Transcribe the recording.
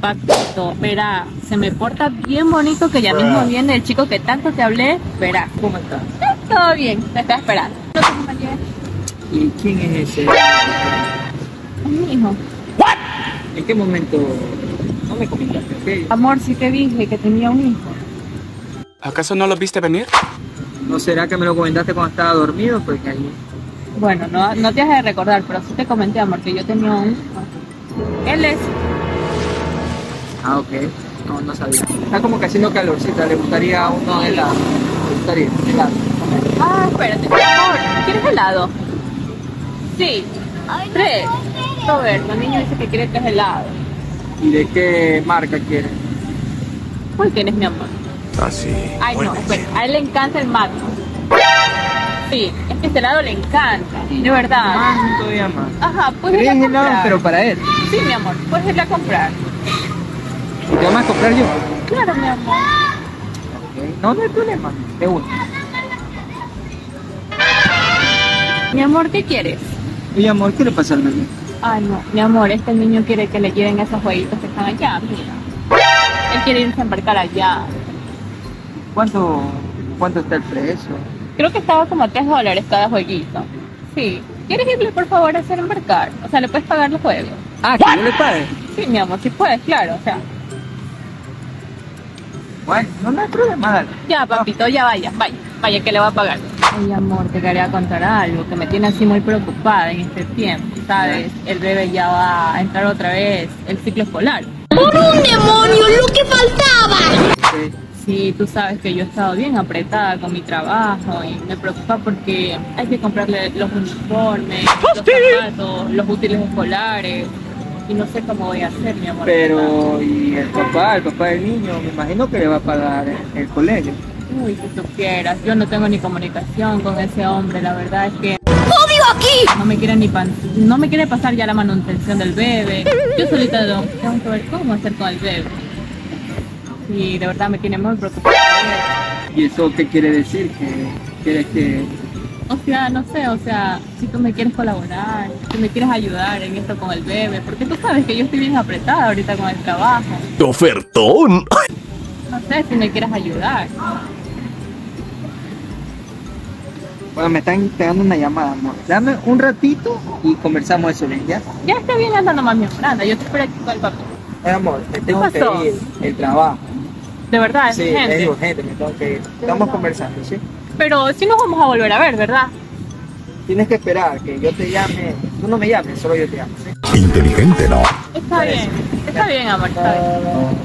Papito, verá, se me porta bien bonito que ya mismo viene el chico que tanto te hablé. Verá, ¿Cómo está? todo bien, me está esperando. No te acompañé. ¿Y quién es ese? Es mi hijo. ¿En qué momento? No me comentaste, ¿ok? Amor, sí te dije que tenía un hijo. ¿Acaso no lo viste venir? ¿No será que me lo comentaste cuando estaba dormido? Porque ahí... Bueno, no te has de recordar, pero sí te comenté, amor, que yo tenía un hijo. Él es... Ah, ok. No sabía. Está como que haciendo calorcita. ¿Le gustaría uno helado? ¿Le gustaría helado? Ah, espérate, amor, ¿quieres helado? Sí. Tres. Roberto, el niño dice que quiere tres helados. ¿Y de qué marca quiere? ¿Cuál tienes, mi amor? Ah, sí. Ay, no, espera, a él le encanta el Magnum. Sí, es que este helado le encanta, de verdad. Más, todavía más. Ajá, puedes ¿Tres irla a helados, comprar. pero para él? Sí, mi amor, puedes irla a comprar. ¿Y te vas a comprar yo? Claro, mi amor. Ok. No hay problema. De uno. Mi amor, ¿qué quieres? Oye, amor, ¿qué le pasa al bebé? Ay, no, mi amor, este niño quiere que le lleven esos jueguitos que están allá, mira. Él quiere irse a embarcar allá. ¿Cuánto está el precio? Creo que estaba como $3 cada jueguito. Sí. ¿Quieres irle, por favor, a hacer embarcar? O sea, le puedes pagar los juegos. Ah, ¿que yo le pague? Sí, mi amor, sí puedes, claro, o sea. Bueno, no hay problema, dale. Ya, papito, ya vaya, que le va a pagar. Ay, amor, te quería contar algo que me tiene así muy preocupada en este tiempo, ¿sabes? El bebé ya va a entrar otra vez el ciclo escolar. ¡Por un demonio, lo que faltaba! Sí. Sí, tú sabes que yo he estado bien apretada con mi trabajo y me preocupa porque hay que comprarle los uniformes, los zapatos, los útiles escolares y no sé cómo voy a hacer, mi amor. Pero, ¿y el papá del niño? Me imagino que le va a pagar el colegio. Uy, si supieras, yo no tengo ni comunicación con ese hombre, la verdad es que ¡Odio aquí! no me quiere pasar ya la manutención del bebé. Yo solita tengo que ver cómo hacer con el bebé. Sí, de verdad me tiene muy preocupada. ¿Y eso qué quiere decir? ¿Que quieres que...? O sea, no sé, o sea, si tú me quieres colaborar, si me quieres ayudar en esto con el bebé, porque tú sabes que yo estoy bien apretada ahorita con el trabajo. ¡Ofertón! No sé si me quieres ayudar. Bueno, me están pegando una llamada, amor. Dame un ratito y conversamos eso bien, ¿ya? Ya está bien, anda nomás, mi amor, anda, yo te espero aquí con el papá. Amor, me tengo que pasó? ir. El trabajo. De verdad, es Sí, urgente. es urgente, me tengo que ir. Estamos conversando, ¿sí? Pero sí nos vamos a volver a ver, ¿verdad? Tienes que esperar que yo te llame. Tú no me llames, solo yo te llamo, ¿sí? Inteligente, ¿no? Está bien, amor, está bien.